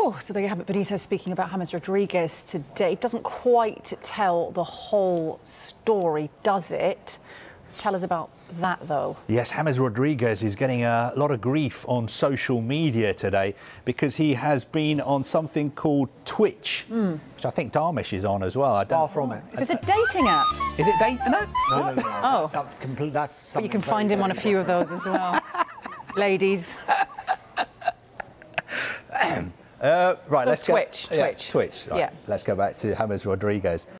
Oh, so there you have it. Benitez speaking about James Rodriguez today. It doesn't quite tell the whole story, does it? Tell us about that, though. Yes, James Rodriguez is getting a lot of grief on social media today because he has been on something called Twitch, which I think Dharmesh is on as well. Far from it. Is this a dating app? Is it dating? No. No. Oh. But you can find him on a few of those as well. Ladies. Right, So let's Twitch. Twitch. Right. Yeah. Let's go back to James Rodriguez.